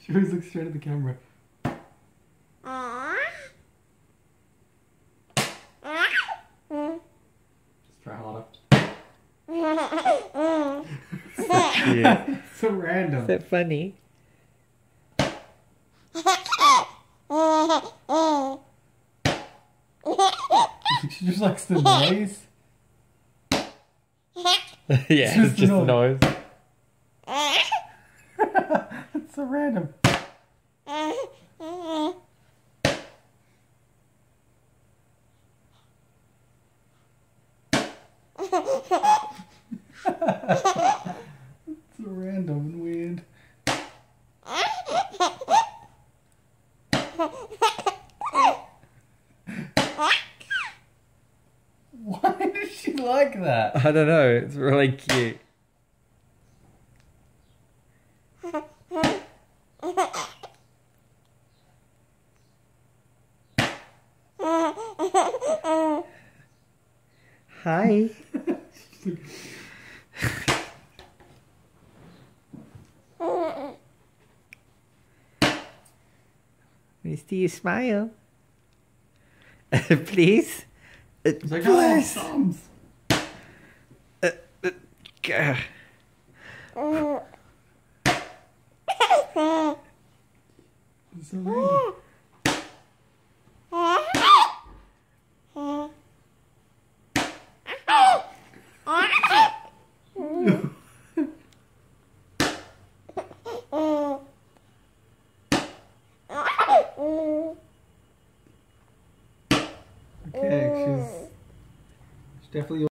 She always looks straight at the camera. Just try harder. So cute. So random. Is that funny? She just likes the noise. Yeah, it's just noise. It's so random. It's so random and weird. Why does she like that? I don't know, it's really cute. Hi. Let me see you smile. Please. It's like, Please. thumbs. Gah. It's so random. Okay, she's definitely